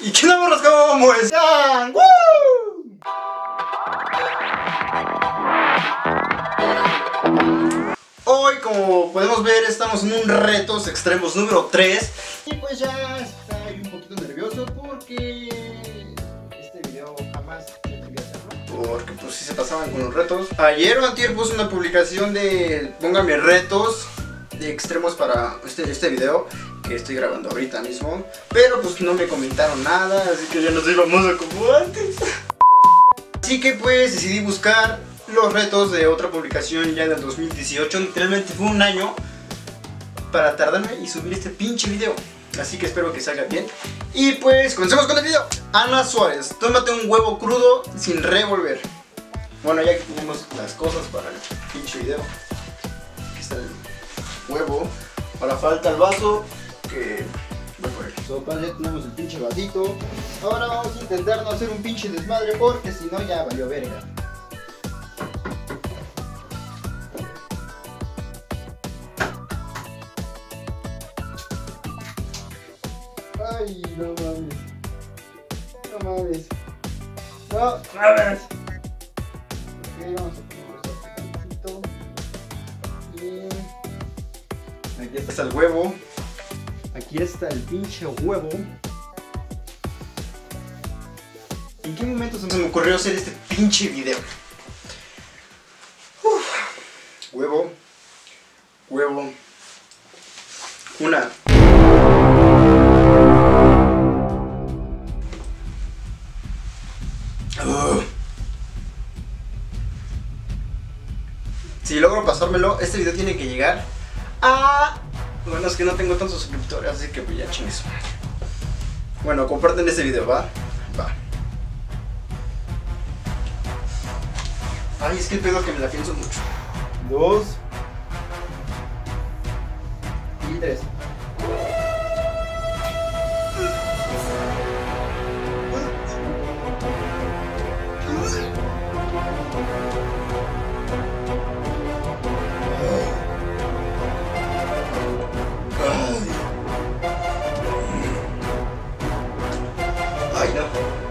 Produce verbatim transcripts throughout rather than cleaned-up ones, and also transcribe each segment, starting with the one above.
¿Y qué no cómo están? ¡Woo! Hoy, como podemos ver, estamos en un retos extremos número tres. Y pues ya estoy un poquito nervioso porque este video jamás me atreví a hacerlo. Porque pues sí se pasaban con los retos. Ayer o antier puse una publicación de póngame retos de extremos para este, este video que estoy grabando ahorita mismo. Pero pues no me comentaron nada, así que ya no soy famoso como antes. Así que pues decidí buscar los retos de otra publicación ya del dos mil dieciocho. Literalmente fue un año para tardarme y subir este pinche video. Así que espero que salga bien. Y pues comencemos con el video. Ana Suárez, tómate un huevo crudo sin revolver. Bueno, ya que tenemos las cosas para el pinche video. Aquí está el huevo. Ahora falta el vaso que voy por él. So, ya tenemos el pinche vasito. Ahora vamos a intentar no hacer un pinche desmadre porque si no ya valió verga. Ay, no mames. No mames. No mames. Ok, vamos a poner esto aquí. Y aquí está el huevo. Aquí está el pinche huevo. ¿En qué momento se me ocurrió hacer este pinche video? Uf. Huevo. Huevo. Una. Uh. Si logro pasármelo, este video tiene que llegar a... Bueno, es que no tengo tantos suscriptores, así que pues ya chingues. Bueno, comparten este video, ¿va? Va. Ay, es que el pedo que me la pienso mucho. Dos. Y tres. Ay, no.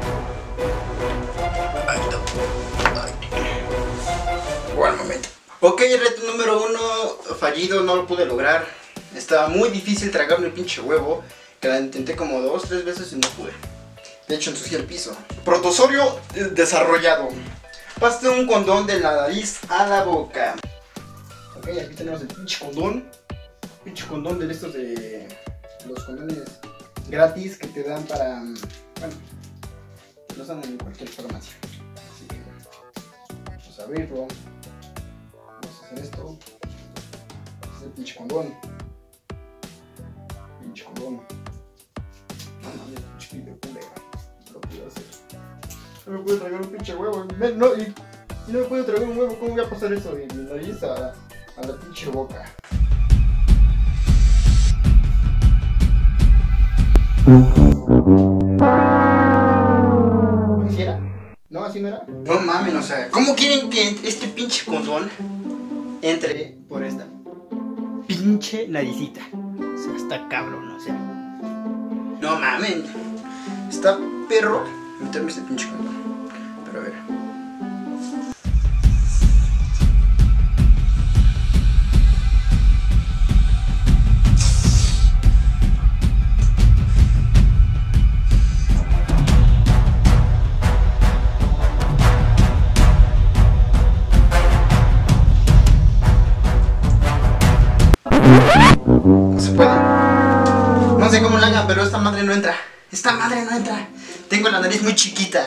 Ay, no. Ay. Buen momento. Ok, el reto número uno fallido, no lo pude lograr. Estaba muy difícil tragarme el pinche huevo, que la intenté como dos, tres veces y no pude. De hecho, ensucié el piso. Protozorio desarrollado. Pásate un condón de la nariz a la boca. Ok, aquí tenemos el pinche condón. Pinche condón de estos de... los condones gratis que te dan para... Bueno, los dan en cualquier farmacia. Así que vamos a abrirlo. Vamos a hacer esto. Este es el pinche condón. Pinche condón. No mames, pinche video culero. No lo puedo hacer. No me puedo tragar un pinche huevo. No, y, y no me puedo tragar un huevo. ¿Cómo voy a pasar eso de mi nariz a, a la pinche boca? ¿Así era? ¿No? ¿Así no era? No mames, o sea, ¿cómo quieren que este pinche condón entre por esta pinche naricita? O sea, está cabrón, o sea. No mames. Está perro meterme este pinche condón. Pero a ver. No se puede. No sé cómo la hagan, pero esta madre no entra. Esta madre no entra. Tengo la nariz muy chiquita.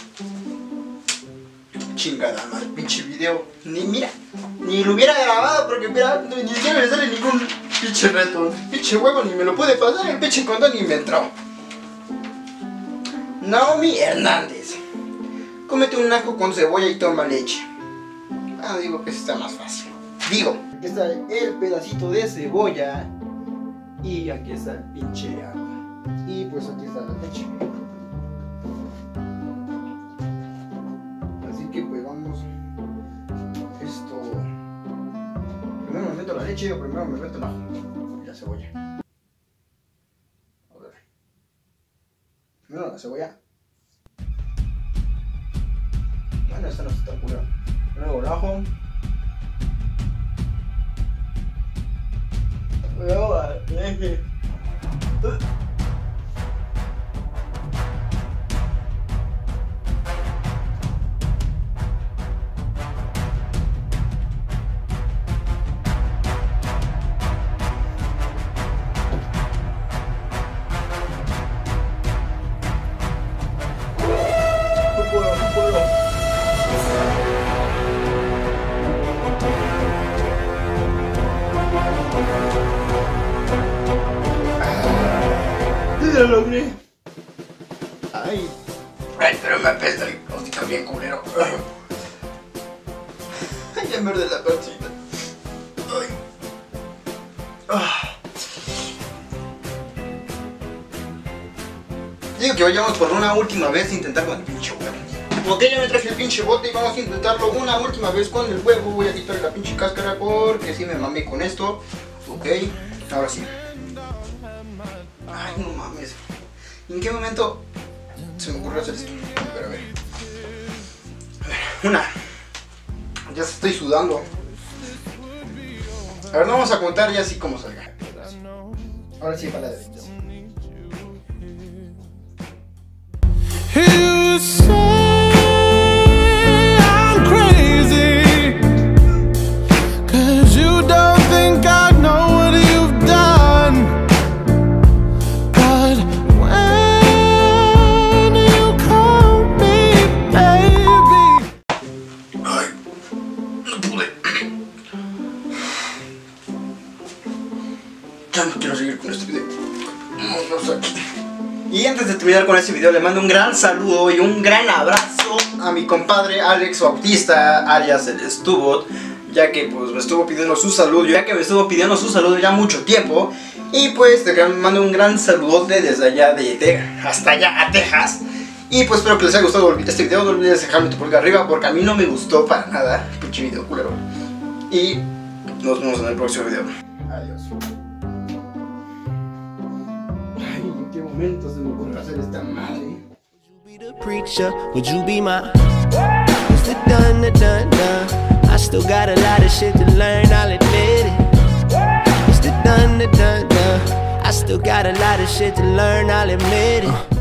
Chingada madre, pinche video. Ni mira, ni lo hubiera grabado porque mira, ni siquiera me sale ningún pinche reto. Pinche huevo ni me lo puede pasar. El pinche condón ni me entró. Naomi Hernández. Cómete un ajo con cebolla y toma leche. Ah, digo que está más fácil. Digo, aquí está el pedacito de cebolla y aquí está el pinche ajo. Y pues aquí está la leche. Así que pues vamos. Esto. Primero me meto la leche o primero me meto el ajo y la cebolla. A ver. Primero la cebolla. Bueno, esta no está tan culera. Luego el ajo. Luego el eje. Lo logré. Ay. Ay, pero me apesta el hocico bien culero. Ay, ya me arde la pancita. Ay. Ah. Digo que vayamos por una última vez a intentar con el pinche huevo. Ok, ya me traje el pinche bote y vamos a intentarlo una última vez con el huevo. Voy a quitarle la pinche cáscara porque si me mamé con esto. Ok, ahora sí. Ay, no mames. ¿En qué momento se me ocurrió hacer esto? Pero a ver. A ver, una. Ya estoy sudando. A ver, no vamos a contar ya así como salga. Ahora sí, para la derecha. Ya no quiero seguir con este video. Vámonos aquí. Y antes de terminar con este video le mando un gran saludo y un gran abrazo a mi compadre Alex Bautista, alias el Stubot, ya que pues me estuvo pidiendo su saludo, ya que me estuvo pidiendo su saludo ya mucho tiempo. Y pues te mando un gran saludote desde allá de, de hasta allá a Texas. Y pues espero que les haya gustado este video. No olvides dejarme tu pulgar arriba porque a mí no me gustó para nada. Pinche video culero. Y nos vemos en el próximo video. Adiós. Ay, ¿en qué momento se me ocurre hacer esta madre? Preacher, would you be my? It's the done, the done, done. I still got a lot of shit to learn, I'll admit it. It's the done, the done, done. I still got a lot of shit to learn, I'll admit it.